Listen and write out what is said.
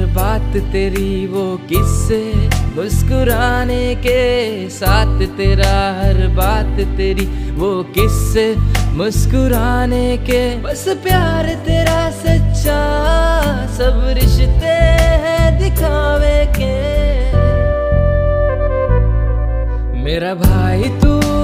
बात तेरी वो किस्से, मुस्कुराने के साथ तेरा हर बात तेरी वो किस्से, मुस्कुराने के बस प्यार तेरा सच्चा, सब रिश्ते हैं दिखावे के। मेरा भाई तू